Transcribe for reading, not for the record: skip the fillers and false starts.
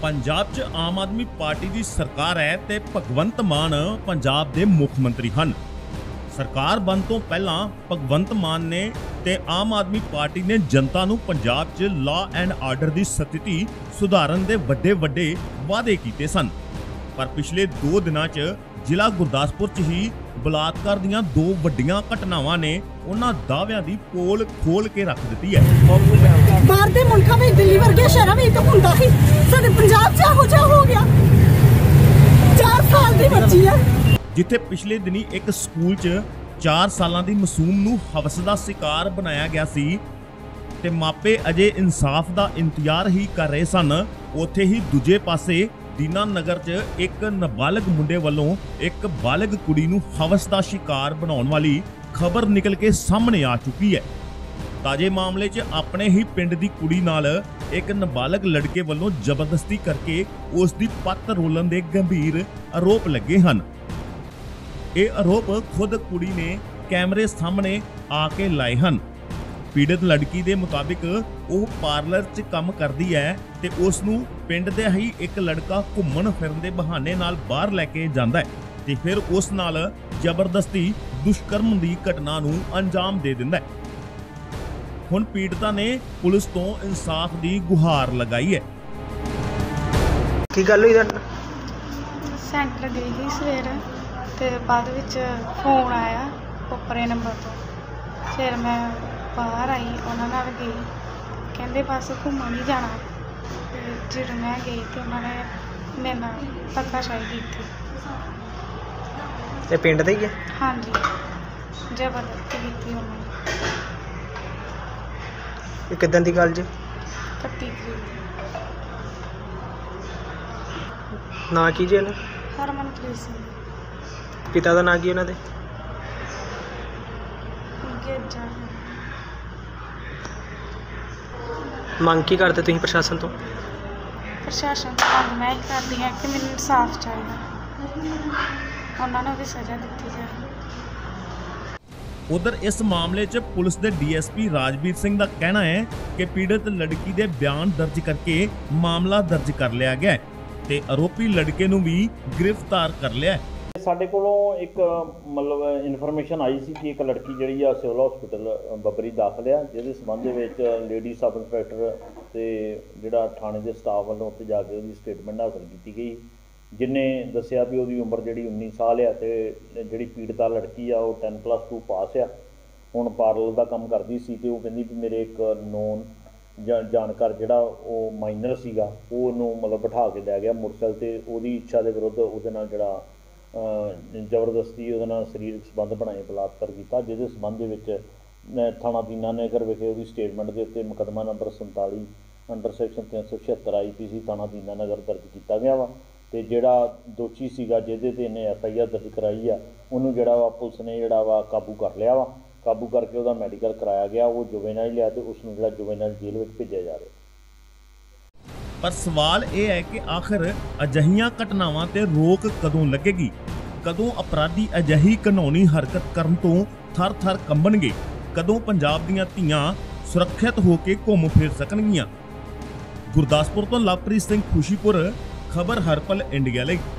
पंजाब च आम आदमी पार्टी की सरकार है ते भगवंत मान पंजाब के मुख मंत्री हैं। सरकार बन तो पहला भगवंत मान ने ते आम आदमी पार्टी ने जनता नूं पंजाब च लॉ एंड आर्डर की स्थिति सुधारन दे वड्डे वादे कीते सन, पर पिछले 2 दिनां च जिला गुरदासपुर च ही बलात्कार दीयां 2 वड्डियां घटनावां ने उन्हां दावियां दी पोल खोल के रख दित्ती है। बाहर दे मुल्कां विच दिल्ली वर्गे शहरां विच तां हुंदा ही, साडे पंजाब च इहो जिहा हो गया। 4 साल दी बच्ची है जिथे पिछले दिनी एक स्कूल च 4 सालां दी मासूम नूं हवस दा शिकार बनाया गया सी ते मापे अजे इंसाफ दा इंतजार ही कर रहे सन, उत्थे ही दूजे पासे दीना नगर च एक नाबालग मुंडे वालों एक बालग कुड़ी नूं हवस दा शिकार बनाउण वाली खबर निकल के सामने आ चुकी है। ताजे मामले च अपने ही पिंड दी कुड़ी नाल एक नाबालग लड़के वालों जबरदस्ती करके उस दी पत्त रोलन दे गंभीर आरोप लगे हन। ये आरोप खुद कुड़ी ने कैमरे सामने आके लाए हन। पीड़ित लड़की दे मुताबिक वो पार्लर च काम करदी है ते उस नूं पिंड दे ही एक लड़का घुम्मण फिरन दे बहाने नाल बाहर लैके जांदा है ते फिर उस नाल जबरदस्ती दुष्कर्म दी घटना नूं अंजाम दे दिंदा है। हुण पीड़िता ने पुलिस तो इंसाफ दी गुहार लगाई है। की गल हुई तुहाडे? सेंटर गई ही सवेरे ते बाद विच फोन आया उपरे नंबर तो, फिर मैं बाहर आई उन्हां नाल गई, कहंदे बस घूमण ही जाना ते ਜਦੋਂ मैं गई तो उन्होंने मेरे नाल धक्काशाही की। ते पिंड दे ही है? हाँ जी, जबरदस्ती की उन्होंने। ये किदां दी गल जी? 31 तरीक। ना की जी इन्हें? हरमनप्रीत सिंह। पिता दा नाम की उन्हां दे? गेजा। ਮੰਗ ਕੀ ਕਰਦੇ ਤੁਸੀਂ ਪ੍ਰਸ਼ਾਸਨ ਤੋਂ? ਪ੍ਰਸ਼ਾਸਨ ਤੋਂ ਮੰਗ ਮੈਂ ਇਹ ਕਰਦੀ ਹਾਂ ਕਿ ਮੈਨੂੰ ਇਨਸਾਫ ਚਾਹੀਦਾ, ਉਹਨਾਂ ਨੂੰ ਵੀ ਸਜ਼ਾ ਦਿੱਤੀ ਜਾਏ। उधर इस मामले च पुलिस के डीएसपी राजवीर सिंह का कहना है कि पीड़ित लड़की के बयान दर्ज करके मामला दर्ज कर लिया गया है ते आरोपी लड़के नूं भी गिरफ्तार कर लिया है। ਸਾਡੇ ਕੋਲੋਂ ਇੱਕ ਮਤਲਬ ਇਨਫੋਰਮੇਸ਼ਨ ਆਈ ਸੀ ਕਿ ਇੱਕ ਲੜਕੀ ਜਿਹੜੀ ਆ ਸਿਵਲ ਹਸਪੀਟਲ ਬੱਬਰੀ ਦਾਖਲ ਆ, ਜਿਹਦੇ ਸੰਬੰਧ ਦੇ ਵਿੱਚ ਲੇਡੀ ਸਬ ਇੰਸਪੈਕਟਰ ਤੇ ਜਿਹੜਾ ਥਾਣੇ ਦੇ ਸਟਾਫ ਵੱਲੋਂ ਉੱਥੇ ਜਾ ਕੇ ਉਹਦੀ ਸਟੇਟਮੈਂਟ ਹਾਸਲ ਕੀਤੀ ਗਈ, ਜਿਨੇ ਦੱਸਿਆ ਵੀ ਉਹਦੀ ਉਮਰ ਜਿਹੜੀ 19 ਸਾਲ ਆ ਤੇ ਜਿਹੜੀ ਪੀੜਤਾ ਲੜਕੀ ਆ ਉਹ 10+2 ਪਾਸ ਆ। ਹੁਣ ਪਾਰਲਰ ਦਾ ਕੰਮ ਕਰਦੀ ਸੀ ਤੇ ਉਹ ਕਹਿੰਦੀ ਵੀ ਮੇਰੇ ਇੱਕ ਨੋਨ ਜਾਣਕਾਰ ਜਿਹੜਾ ਉਹ ਮਾਈਨਰ ਸੀਗਾ ਉਹਨੂੰ ਮਤਲਬ ਬਿਠਾ ਕੇ ਲੈ ਗਿਆ ਮੋਟਰਸਾਈਕਲ ਤੇ, ਉਹਦੀ ਇੱਛਾ ਦੇ ਵਿਰੁੱਧ ਉਹਦੇ ਨਾਲ ਜਿਹੜਾ ਜ਼ਬਰਦਸਤੀ ਉਹਦੇ ਨਾਲ ਸਰੀਰਕ ਸੰਬੰਧ ਬਣਾਏ ਬਲਾਤਕਾਰ ਕੀਤਾ, ਜਿਹਦੇ ਸੰਬੰਧ ਦੇ ਵਿੱਚ ਥਾਣਾ ਦੀਨਾ ਨਗਰ ਵਿਖੇ ਉਹਦੀ ਸਟੇਟਮੈਂਟ ਦੇ ਉੱਤੇ ਮੁਕੱਦਮਾ ਨੰਬਰ 47 ਅੰਡਰ ਸੈਕਸ਼ਨ 376 IPC ਥਾਣਾ ਦੀਨਾ ਨਗਰ ਦਰਜ ਕੀਤਾ ਗਿਆ ਵਾ ਤੇ ਜਿਹੜਾ ਦੋਸ਼ੀ ਸੀਗਾ ਜਿਹਦੇ ਤੇ ਇਹਨੇ FIR ਦਰਜ ਕਰਾਈ ਆ ਉਹਨੂੰ ਜਿਹੜਾ ਵਾ ਪੁਲਿਸ ਨੇ ਜਿਹੜਾ ਵਾ ਕਾਬੂ ਕਰ ਲਿਆ ਵਾ। ਕਾਬੂ ਕਰਕੇ ਉਹਦਾ ਮੈਡੀਕਲ ਕਰਾਇਆ ਗਿਆ, ਉਹ ਜੁਵੇਨਾਈਲ ਲਿਆ ਤੇ ਉਸ ਨੂੰ ਜਿਹੜਾ ਜੁਵੇਨਾਈਲ ਜੇਲ੍ਹ ਵਿੱਚ ਭੇਜਿਆ ਜਾ ਰਿਹਾ। पर सवाल यह है कि आखिर अजिहियां घटनावां ते रोक कदों लगेगी, कदों अपराधी अजिही घिनौनी हरकत करन तो थर थर कंबणगे, कदों पंजाब दीयां धीआं सुरक्षित होकर घूम फिर सकणगीआं। गुरदासपुर तो लवप्रीत सिंह खुशीपुर, खबर हर पल इंडिया लई।